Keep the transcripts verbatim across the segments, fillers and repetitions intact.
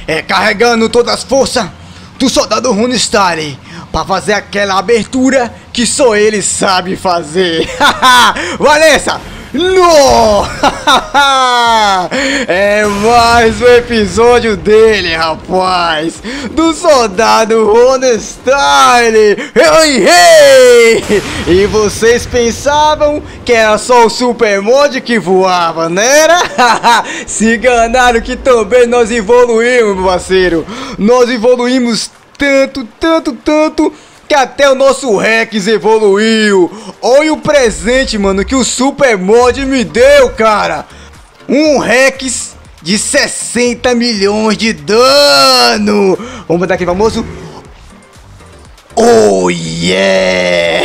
é carregando todas as forças do soldado Runestar pra fazer aquela abertura que só ele sabe fazer. Vanessa! No! É mais um episódio dele, rapaz, do soldado Runestar. Hey, hey! E vocês pensavam que era só o super mod que voava, não era? Se enganaram, que também nós evoluímos, meu parceiro. Nós evoluímos tanto, tanto, tanto que até o nosso Rex evoluiu. Olha o presente, mano, que o super mod me deu, cara. Um Rex de sessenta milhões de dano. Vamos botar aquele famoso oh yeah!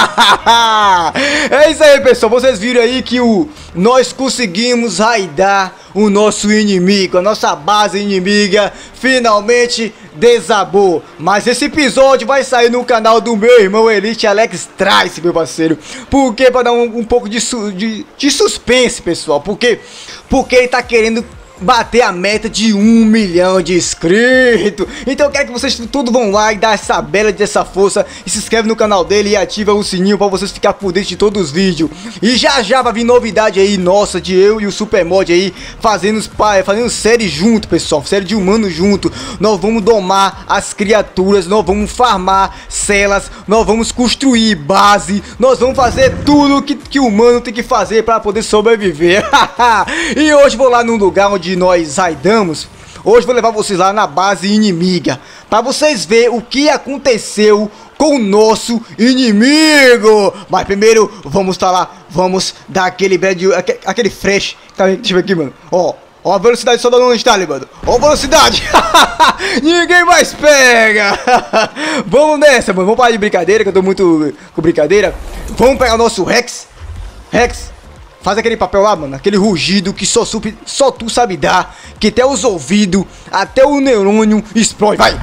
É isso aí, pessoal. Vocês viram aí que o, nós conseguimos raidar o nosso inimigo. A nossa base inimiga finalmente desabou. Mas esse episódio vai sair no canal do meu irmão Elite Alex Trice, meu parceiro. Por quê? Pra dar um, um pouco de, su, de, de suspense, pessoal. Por quê? Porque ele tá querendo bater a meta de um milhão de inscritos. Então eu quero que vocês tudo vão lá e dar essa bela dessa força e se inscreve no canal dele e ativa o sininho para vocês ficar por dentro de todos os vídeos. E já já vai vir novidade aí nossa, de eu e o Supermod aí fazendo, fazendo série junto, pessoal, série de humanos junto. Nós vamos domar as criaturas, nós vamos farmar celas, nós vamos construir base, nós vamos fazer tudo que, que o humano tem que fazer para poder sobreviver. E hoje vou lá num lugar onde nós raidamos. Hoje vou levar vocês lá na base inimiga para vocês verem o que aconteceu com o nosso inimigo. Mas primeiro vamos estar lá, vamos dar aquele bad, aquele, aquele fresh. Tá, deixa eu ver aqui, mano. Ó, ó a velocidade só da onde está ali, mano. Ó a velocidade. Ninguém mais pega. Vamos nessa, mano. Vamos parar de brincadeira, que eu tô muito com brincadeira. Vamos pegar o nosso Rex. Rex, faz aquele papel lá, mano, aquele rugido que só, só tu sabe dar, que até os ouvidos, até o neurônio explode, vai!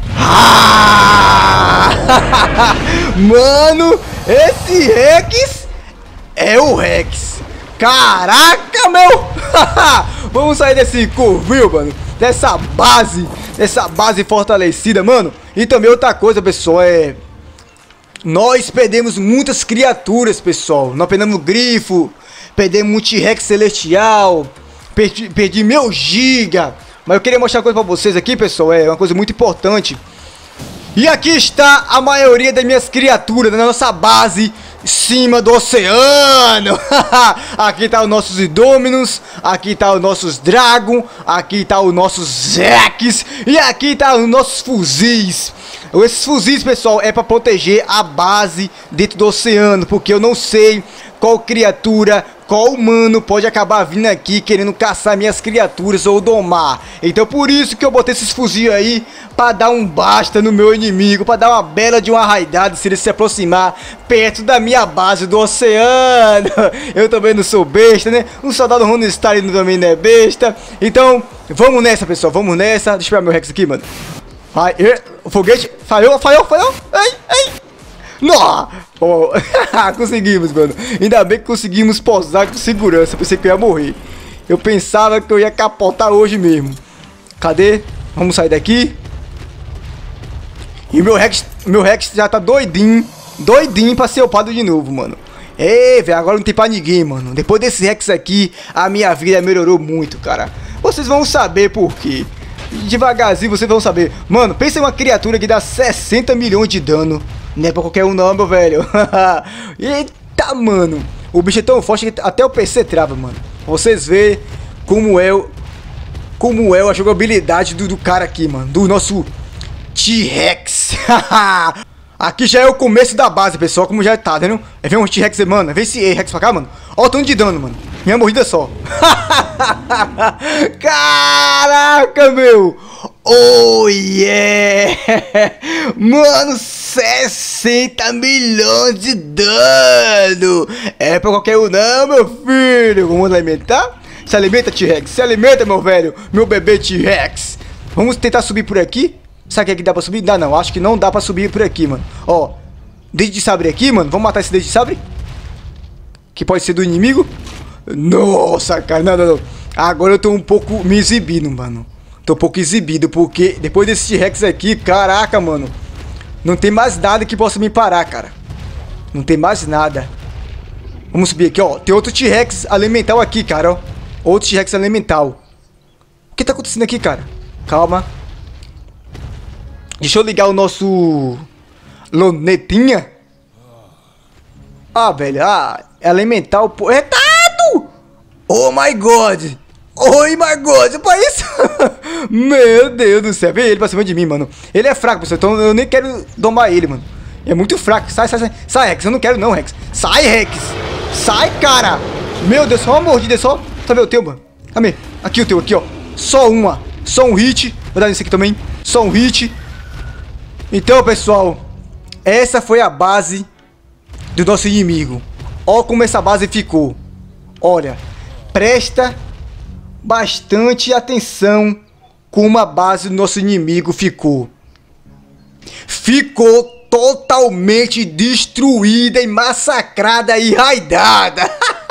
Ah! Mano, esse Rex é o Rex. Caraca, meu! Vamos sair desse covil, mano, dessa base, dessa base fortalecida, mano. E também outra coisa, pessoal, é... nós perdemos muitas criaturas, pessoal. Nós perdemos grifo, perdemos um T-Rex celestial, perdi, perdi meu giga. Mas eu queria mostrar uma coisa pra vocês aqui, pessoal, é uma coisa muito importante. E aqui está a maioria das minhas criaturas na nossa base em cima do oceano. Aqui tá os nossos Indominus, aqui tá os nossos Dragon, aqui tá os nossos Zex e aqui tá os nossos fuzis. Esses fuzis, pessoal, é para proteger a base dentro do oceano, porque eu não sei qual criatura, qual humano pode acabar vindo aqui querendo caçar minhas criaturas ou domar. Então por isso que eu botei esses fuzis aí, para dar um basta no meu inimigo, para dar uma bela de uma raidada se ele se aproximar perto da minha base do oceano. Eu também não sou besta, né? Um soldado Runestar também não é besta. Então vamos nessa, pessoal, vamos nessa. Deixa eu pegar meu Rex aqui, mano. Ai, o foguete falhou, falhou, falhou. Ai, ai. Não! Oh, conseguimos, mano. Ainda bem que conseguimos pousar com segurança. Pensei que eu ia morrer. Eu pensava que eu ia capotar hoje mesmo. Cadê? Vamos sair daqui. E meu Rex, meu Rex já tá doidinho. Doidinho pra ser upado de novo, mano. Ei, velho, agora não tem pra ninguém, mano. Depois desse Rex aqui, a minha vida melhorou muito, cara. Vocês vão saber por quê. Devagarzinho vocês vão saber. Mano, pensa em uma criatura que dá sessenta milhões de dano. Não é pra qualquer um não, meu velho. Eita, mano. O bicho é tão forte que até o P C trava, mano. Vocês veem como é, como é a jogabilidade do, do cara aqui, mano. Do nosso T-Rex. Aqui já é o começo da base, pessoal. Como já tá, vendo? É ver um T-Rex, mano. Vem esse Rex pra cá, mano. Olha o tanto de dano, mano. Minha mordida só. Caraca, meu. Oh, yeah. Mano, sessenta milhões de dano. É pra qualquer um não, meu filho. Vamos alimentar? Se alimenta, T-Rex. Se alimenta, meu velho. Meu bebê T-Rex. Vamos tentar subir por aqui. Será que aqui dá pra subir? Dá não. Acho que não dá pra subir por aqui, mano. Ó, dente de sabre aqui, mano. Vamos matar esse dente de sabre. Que pode ser do inimigo. Nossa, cara. Não, não, não. Agora eu tô um pouco me exibindo, mano. Tô um pouco exibido, porque depois desse T-Rex aqui, caraca, mano. Não tem mais nada que possa me parar, cara. Não tem mais nada. Vamos subir aqui, ó. Tem outro T-Rex elemental aqui, cara, ó. Outro T-Rex elemental. O que tá acontecendo aqui, cara? Calma. Deixa eu ligar o nosso... Lonetinha. Ah, velho. Ah, elemental, pô. Retado! Oh, my God. Oh, my God. Pra isso? Meu Deus do céu. Vem ele pra cima de mim, mano. Ele é fraco, pessoal. Então eu nem quero domar ele, mano. É muito fraco. Sai, sai, sai. Sai, Rex. Eu não quero não, Rex. Sai, Rex. Sai, cara. Meu Deus, só uma mordida, só. Tá vendo o teu, mano? Cadê? Aqui o teu, aqui, ó. Só uma. Só um hit. Vou dar nesse aqui também. Só um hit. Então, pessoal, essa foi a base do nosso inimigo. Olha como essa base ficou. Olha, presta bastante atenção como a base do nosso inimigo ficou. Ficou totalmente destruída e massacrada e raidada.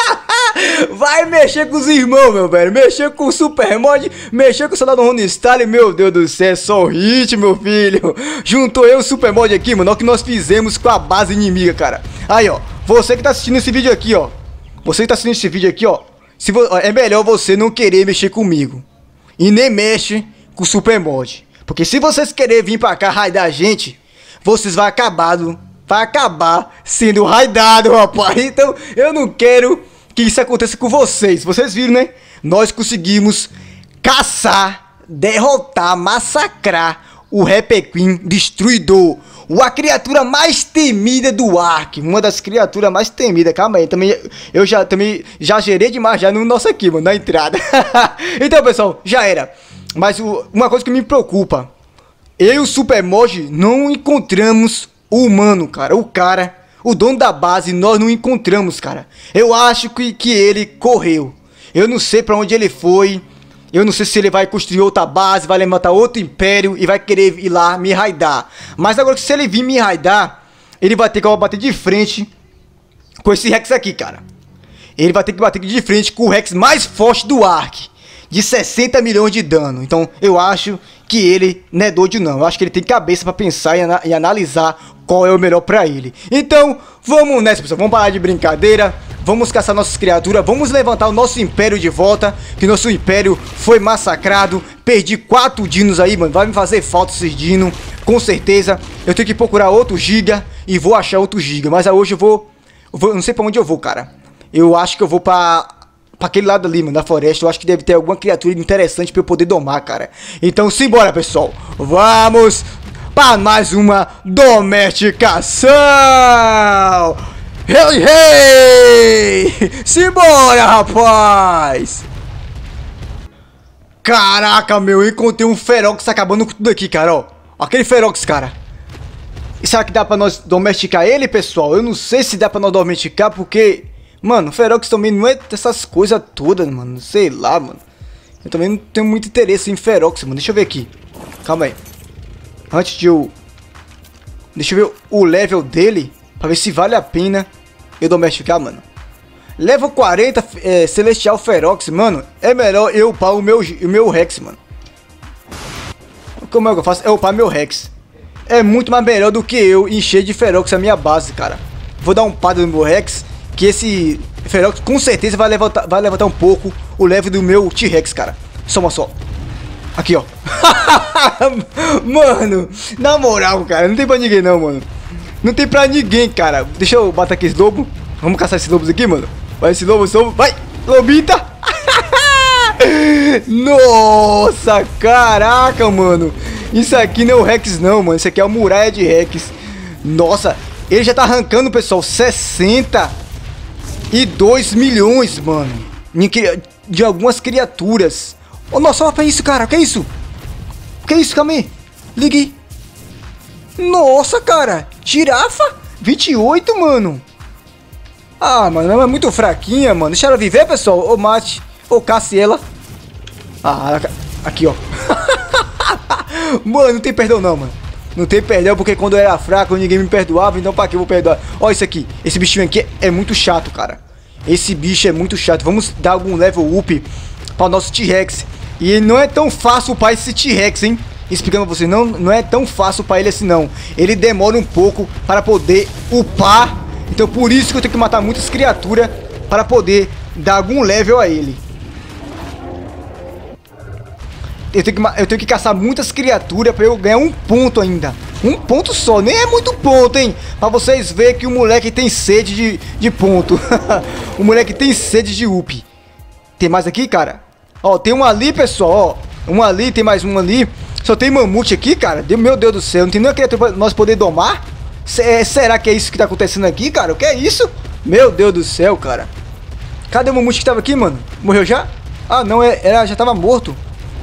Vai mexer com os irmãos, meu velho. Mexer com o Super Mod. Mexer com o soldado Rony Style. Meu Deus do céu, é só hit, meu filho. Juntou eu e o Super Mod aqui, mano. Olha o que nós fizemos com a base inimiga, cara. Aí, ó. Você que tá assistindo esse vídeo aqui, ó. Você que tá assistindo esse vídeo aqui, ó. Se vo... É melhor você não querer mexer comigo. E nem mexe com o Super Mod. Porque se vocês querem vir pra cá raidar a gente, vocês vão acabar, vai acabar sendo raidado, rapaz. Então, eu não quero que isso aconteça com vocês. Vocês viram, né? Nós conseguimos caçar, derrotar, massacrar o Rapper Queen Destruidor, a criatura mais temida do Ark. Uma das criaturas mais temidas. Calma aí, também, eu já, também, já gerei demais já no nosso aqui, mano, na entrada. Então, pessoal, já era. Mas o, uma coisa que me preocupa. Eu e o Super Mod não encontramos o humano, cara. O cara... O dono da base, nós não encontramos, cara. Eu acho que, que ele correu. Eu não sei pra onde ele foi. Eu não sei se ele vai construir outra base, vai levantar outro império e vai querer ir lá me raidar. Mas agora que se ele vir me raidar, ele vai ter que bater de frente com esse Rex aqui, cara. Ele vai ter que bater de frente com o Rex mais forte do Ark, de sessenta milhões de dano. Então eu acho que ele não é doido não. Eu acho que ele tem cabeça pra pensar e, ana e analisar qual é o melhor pra ele. Então vamos nessa, pessoal. Vamos parar de brincadeira. Vamos caçar nossas criaturas. Vamos levantar o nosso império de volta. Que nosso império foi massacrado. Perdi quatro dinos aí, mano. Vai me fazer falta esses dinos, com certeza. Eu tenho que procurar outro giga e vou achar outro giga. Mas hoje eu vou, eu vou... Eu não sei pra onde eu vou, cara. Eu acho que eu vou pra... pra aquele lado ali, mano, da floresta. Eu acho que deve ter alguma criatura interessante pra eu poder domar, cara. Então, simbora, pessoal. Vamos para mais uma domesticação. Hey, hey! Simbora, rapaz! Caraca, meu, eu encontrei um Ferox acabando com tudo aqui, cara, ó. Aquele Ferox, cara. E será que dá pra nós domesticar ele, pessoal? Eu não sei se dá pra nós domesticar, porque... Mano, Ferox também não é dessas coisas todas, mano. Sei lá, mano. Eu também não tenho muito interesse em Ferox, mano. Deixa eu ver aqui. Calma aí. Antes de eu... Deixa eu ver o level dele, pra ver se vale a pena eu domesticar, mano. Level quarenta, é, Celestial Ferox, mano. É melhor eu upar o meu, o meu Rex, mano. Como é que eu faço? É upar meu Rex. É muito mais melhor do que eu encher de Ferox a minha base, cara. Vou dar um pado no meu Rex, que esse Ferox com certeza vai levantar, vai levantar um pouco o level do meu T-Rex, cara. Soma só. Aqui, ó. Mano, na moral, cara, não tem pra ninguém não, mano. Não tem pra ninguém, cara. Deixa eu bater aqui esse lobo. Vamos caçar esses lobos aqui, mano. Vai esse lobo, esse lobo. Vai, lobita. Nossa, caraca, mano. Isso aqui não é o Rex não, mano. Isso aqui é a muralha de Rex. Nossa, ele já tá arrancando, pessoal, sessenta e dois milhões, mano, de algumas criaturas. Oh, nossa, olha pra isso, cara. Que é isso? Que é isso, calma aí. Ligue. Nossa, cara. Girafa? vinte e oito, mano. Ah, mano, ela é muito fraquinha, mano. Deixa ela viver, pessoal. Ou mate. Ou casse ela. Ah, aqui, ó. Mano, não tem perdão não, mano. Não tem perdão, porque quando eu era fraco ninguém me perdoava. Então pra que eu vou perdoar? Olha isso aqui. Esse bichinho aqui é muito chato, cara. Esse bicho é muito chato. Vamos dar algum level up para o nosso T-Rex, E não é tão fácil upar esse T-Rex, hein? Explicando pra vocês, não, não é tão fácil upar ele assim, não. Ele demora um pouco para poder upar. Então por isso que eu tenho que matar muitas criaturas para poder dar algum level a ele. Eu tenho que, eu tenho que caçar muitas criaturas para eu ganhar um ponto ainda. Um ponto só, nem é muito ponto, hein? Pra vocês verem que o moleque tem sede de, de ponto. O moleque tem sede de up. Tem mais aqui, cara? Ó, tem um ali, pessoal, ó. Um ali, tem mais um ali. Só tem mamute aqui, cara. Meu Deus do céu, não tem nenhuma criatura pra nós poder domar? C será que é isso que tá acontecendo aqui, cara? O que é isso? Meu Deus do céu, cara. Cadê o mamute que tava aqui, mano? Morreu já? Ah, não, era, já tava morto.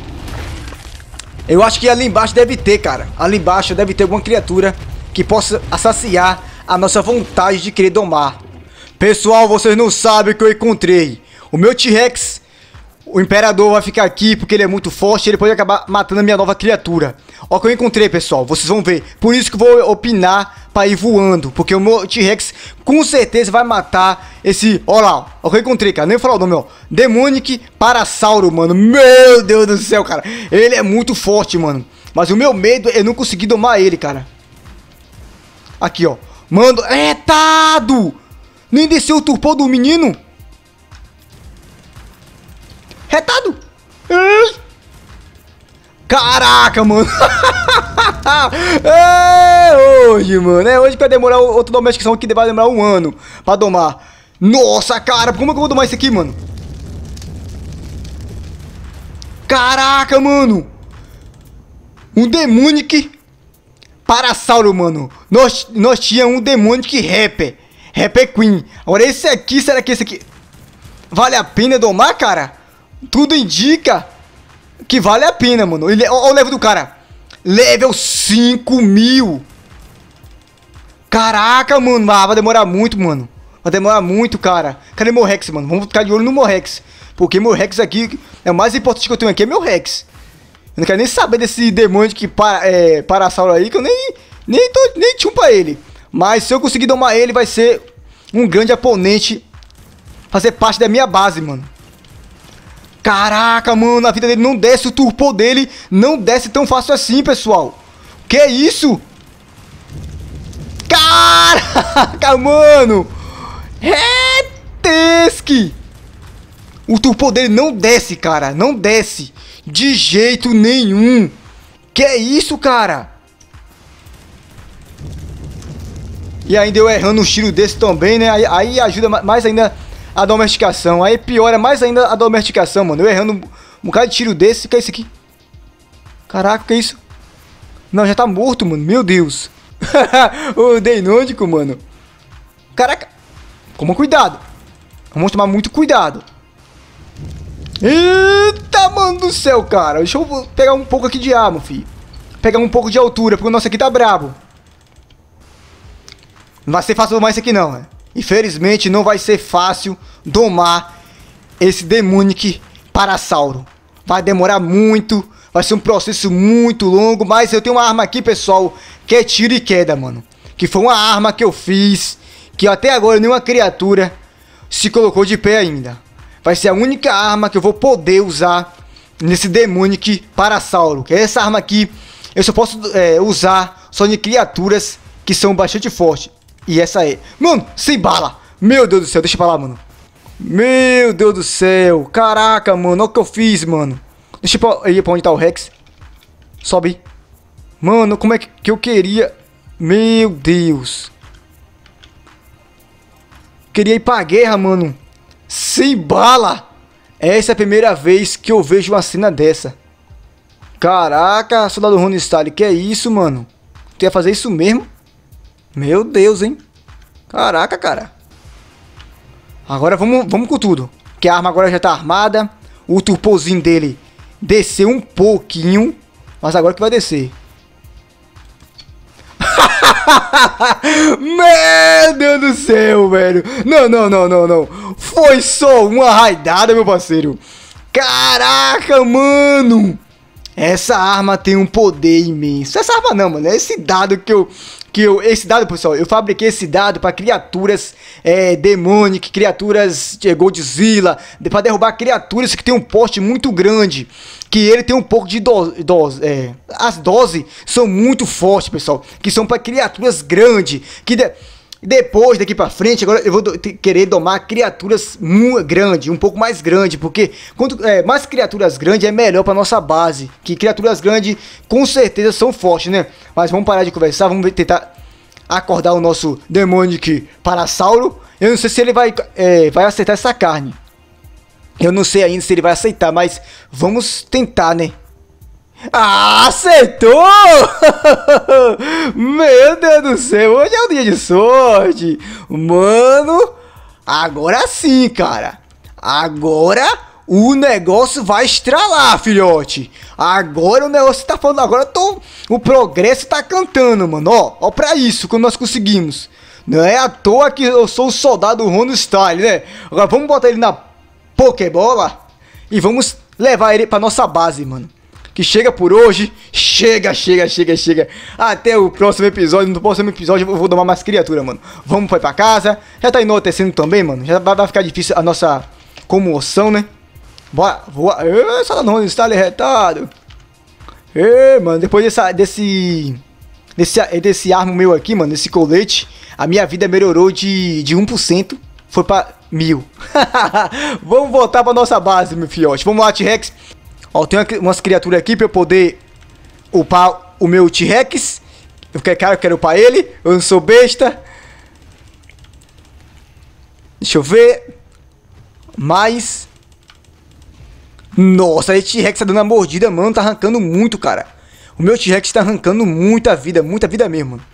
Eu acho que ali embaixo deve ter, cara. Ali embaixo deve ter alguma criatura que possa saciar a nossa vontade de querer domar. Pessoal, vocês não sabem o que eu encontrei. O meu T-Rex, o Imperador vai ficar aqui porque ele é muito forte. Ele pode acabar matando a minha nova criatura. Ó o que eu encontrei, pessoal. Vocês vão ver. Por isso que eu vou opinar pra ir voando. Porque o meu T-Rex com certeza vai matar esse... Ó lá, ó. Ó o que eu encontrei, cara. Nem vou falar o nome, ó. Demonic Parasauro, mano. Meu Deus do céu, cara. Ele é muito forte, mano. Mas o meu medo é não conseguir domar ele, cara. Aqui, ó. Mano, retado! Nem desceu o turpão do menino. Retado! Ai. Caraca, mano! É hoje, mano! É hoje que vai demorar outra domesticação que vai demorar um ano pra domar. Nossa, cara! Como é que eu vou domar isso aqui, mano? Caraca, mano! Um Demonic Parasauro, mano! Nós, nós tínhamos um Demonic Rapper. Rapper Queen. Agora esse aqui, será que esse aqui vale a pena domar, cara? Tudo indica que vale a pena, mano. Olha o level do cara. Level cinco mil. Caraca, mano. Ah, vai demorar muito, mano. Vai demorar muito, cara. Cadê meu Rex, mano? Vamos ficar de olho no meu Rex. Porque meu Rex aqui é o mais importante que eu tenho aqui. É meu Rex. Eu não quero nem saber desse demônio que para, é, Parasauro aí. Que eu nem, nem, tô, nem tinha um pra ele. Mas se eu conseguir domar ele, vai ser um grande oponente. Fazer parte da minha base, mano. Caraca, mano, a vida dele não desce, o turbo dele não desce tão fácil assim, pessoal. Que isso? Caraca, mano. Retesque. O turbo dele não desce, cara, não desce de jeito nenhum. Que isso, cara? E ainda eu errando um tiro desse também, né? Aí, aí ajuda mais ainda a domesticação. Aí piora mais ainda a domesticação, mano. Eu errando um, um bocado de tiro desse. O que é isso aqui? Caraca, o que é isso? Não, já tá morto, mano. Meu Deus. O Deinônico, mano. Caraca. Toma cuidado. Vamos tomar muito cuidado. Eita, mano do céu, cara. Deixa eu pegar um pouco aqui de arma, filho. Pegar um pouco de altura, porque o nosso aqui tá brabo. Não vai ser fácil domar isso aqui, não, né? Infelizmente, não vai ser fácil domar esse Demonic Parasauro. Vai demorar muito. Vai ser um processo muito longo. Mas eu tenho uma arma aqui, pessoal, que é tiro e queda, mano. Que foi uma arma que eu fiz, que até agora nenhuma criatura se colocou de pé ainda. Vai ser a única arma que eu vou poder usar nesse Demonic Parasauro. Que é essa arma aqui. Eu só posso é, usar só em criaturas que são bastante fortes. E essa é. Mano, sem bala. Meu Deus do céu, deixa pra lá, mano. Meu Deus do céu. Caraca, mano. Olha o que eu fiz, mano. Deixa eu ir pra onde tá o Rex. Sobe. Mano, como é que, que eu queria... Meu Deus. Queria ir pra guerra, mano. Sem bala. Essa é a primeira vez que eu vejo uma cena dessa. Caraca, soldado Rune Style. Que é isso, mano? Tu ia fazer isso mesmo? Meu Deus, hein? Caraca, cara. Agora vamos, vamos com tudo. Que a arma agora já tá armada. O turpozinho dele desceu um pouquinho. Mas agora que vai descer. Meu Deus do céu, velho. Não, não, não, não, não. Foi só uma raidada, meu parceiro. Caraca, mano. Essa arma tem um poder imenso. Essa arma não, mano. É esse dado que eu... Que eu, esse dado, pessoal, eu fabriquei esse dado para criaturas é, demônicas, criaturas de Godzilla, de, para derrubar criaturas que tem um porte muito grande, que ele tem um pouco de dose, dose é, as doses são muito fortes, pessoal, que são para criaturas grandes, que de, depois daqui para frente, agora eu vou do, querer domar criaturas grandes, um pouco mais grandes, porque quanto é, mais criaturas grandes é melhor para nossa base, que criaturas grandes com certeza são fortes, né? Mas vamos parar de conversar, vamos tentar acordar o nosso Demonic Parasauro. Eu não sei se ele vai, é, vai aceitar essa carne. Eu não sei ainda se ele vai aceitar, mas vamos tentar, né? Ah, aceitou! Meu Deus do céu, hoje é um dia de sorte. Mano, agora sim, cara. Agora o negócio vai estralar, filhote. Agora o negócio tá falando, agora eu tô, o progresso tá cantando, mano. Ó, ó pra isso que nós conseguimos. Não é à toa que eu sou o soldado Rono Style, né? Agora vamos botar ele na Pokébola e vamos levar ele pra nossa base, mano. Que chega por hoje. Chega, chega, chega, chega. Até o próximo episódio. No próximo episódio eu vou domar mais criatura, mano. Vamos pra casa. Já tá enlouquecendo também, mano. Já vai ficar difícil a nossa comoção, né? Bora, voa. Ê, Saladão, está ali retado. Ê, mano, depois dessa, desse... Desse, desse armo meu aqui, mano, desse colete, a minha vida melhorou de, de um por cento. Foi pra mil. Vamos voltar pra nossa base, meu filhote. Vamos lá, T-Rex. Ó, tem umas criaturas aqui pra eu poder upar o meu T-Rex. Eu quero, cara, eu quero upar ele. Eu não sou besta. Deixa eu ver. Mais. Nossa, esse T-Rex tá dando uma mordida, mano. Tá arrancando muito, cara. O meu T-Rex tá arrancando muita vida. Muita vida mesmo, mano.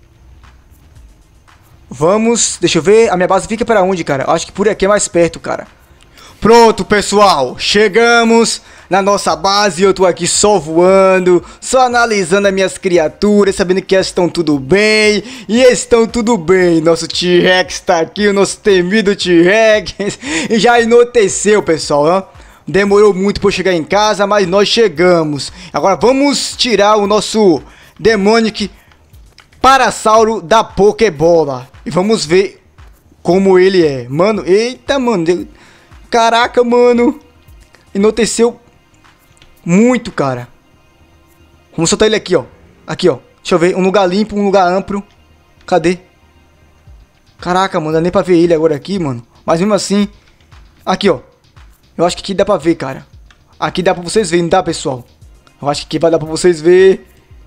Vamos. Deixa eu ver. A minha base fica pra onde, cara? Eu acho que por aqui é mais perto, cara. Pronto, pessoal, chegamos na nossa base. Eu tô aqui só voando, só analisando as minhas criaturas, sabendo que elas estão tudo bem. E estão tudo bem. Nosso T-Rex tá aqui, o nosso temido T-Rex. E já enoteceu, pessoal, ó. Demorou muito pra eu chegar em casa, mas nós chegamos. Agora vamos tirar o nosso Demonic Parasauro da Pokébola. E vamos ver como ele é. Mano, eita, mano, Deus. Caraca, mano. Enoteceu muito, cara. Vamos soltar ele aqui, ó. Aqui, ó. Deixa eu ver. Um lugar limpo, um lugar amplo. Cadê? Caraca, mano. Dá nem pra ver ele agora aqui, mano. Mas mesmo assim. Aqui, ó. Eu acho que aqui dá pra ver, cara. Aqui dá pra vocês verem, não dá, pessoal? Eu acho que aqui vai dar pra vocês verem.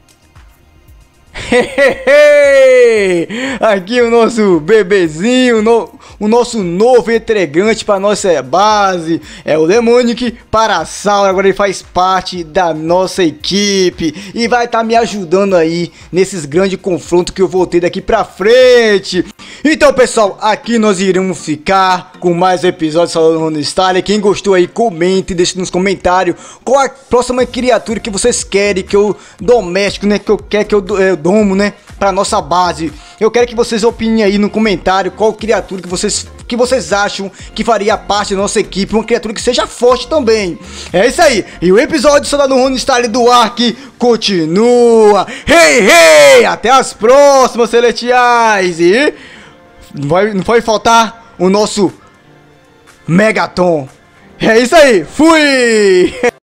Aqui o nosso bebezinho, no, o nosso novo entregante para nossa base é o Demonic Parasauro. Agora ele faz parte da nossa equipe e vai estar tá me ajudando aí nesses grandes confrontos que eu vou ter daqui pra frente. Então, pessoal, aqui nós iremos ficar com mais episódios de Saladão Rono Style. Quem gostou aí, comente, deixe nos comentários qual a próxima criatura que vocês querem que eu doméstico, né, que eu quero que eu, eu domo, né, pra nossa base. Eu quero que vocês opinem aí no comentário qual criatura que vocês, que vocês acham que faria parte da nossa equipe, uma criatura que seja forte também. É isso aí. E o episódio de Saladão Rono Style do Ark continua. Hey, hey! Até as próximas, celestiais. E não vai, não vai faltar o nosso Megaton. É isso aí. Fui!